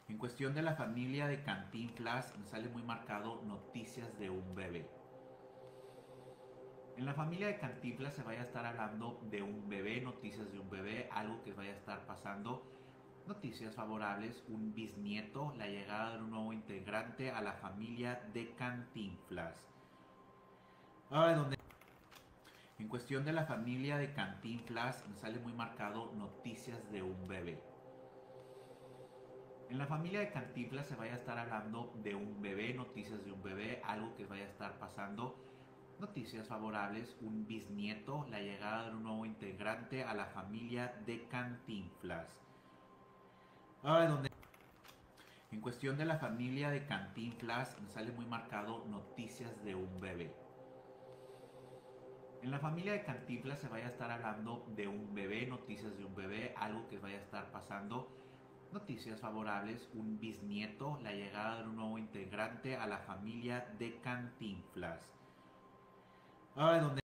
En cuestión de la familia de Cantinflas, me sale muy marcado noticias de un bebé. En la familia de Cantinflas se vaya a estar hablando de un bebé, noticias de un bebé, algo que vaya a estar pasando, noticias favorables, un bisnieto, la llegada de un nuevo integrante a la familia de Cantinflas. Ahora, en cuestión de la familia de Cantinflas, me sale muy marcado noticias de un bebé. En la familia de Cantinflas se vaya a estar hablando de un bebé, noticias de un bebé, algo que vaya a estar pasando, noticias favorables, un bisnieto, la llegada de un nuevo integrante a la familia de Cantinflas. Ahora, en cuestión de la familia de Cantinflas, me sale muy marcado noticias de un bebé. En la familia de Cantinflas se vaya a estar hablando de un bebé, noticias de un bebé, algo que vaya a estar pasando, noticias favorables, un bisnieto, la llegada de un nuevo integrante a la familia de Cantinflas. Ahora,